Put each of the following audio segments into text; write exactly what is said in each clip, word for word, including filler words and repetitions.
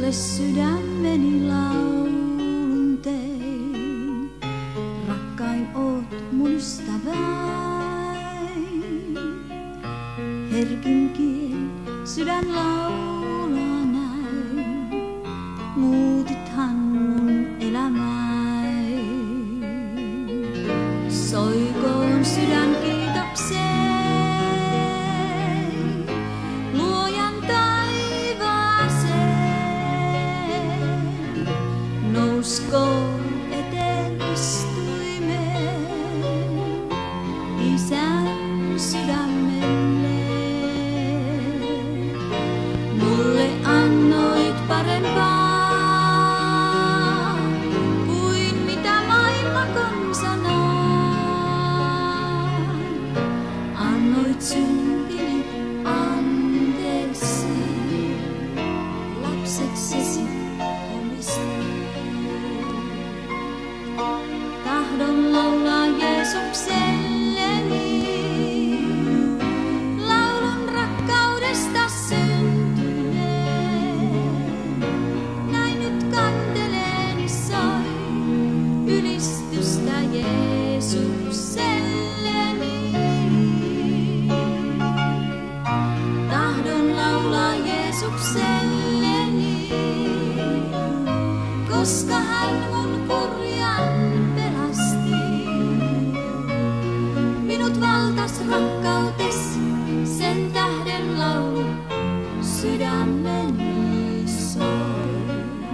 Sulle sydämeni laulun tein, rakkain oot mun ystäväin. Herkin kieli sydän laulaa näin, muutithan mun elämäin. Soikoon sydän kiitokseen, luojan taivaaseen. Nouskoon eteen istuimeen, Isän sydämelle. Mulle annoit parempaa kuin mitä maailma konsanaan. Annoit syntini anteeksi, lapseksesi omistin. Tahdon laulaa Jeesukselleni, laulun rakkaudesta syntyneen. Näin nyt kanteleeni soi, ylistystä Jeesukselleni. Tahdon laulaa Jeesukselleni, koska hän mun kurjan pelasti. Minut valtas rakkautes, sen tähden laulu sydämeni soi.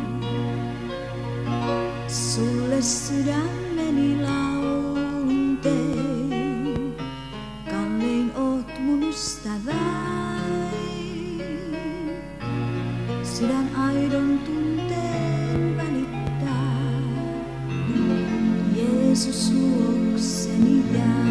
Sulle sydämeni laulun tein, kallein oot mun ystäväin. Sydän aidon tunteen välittää, Jeesus luokseni jää.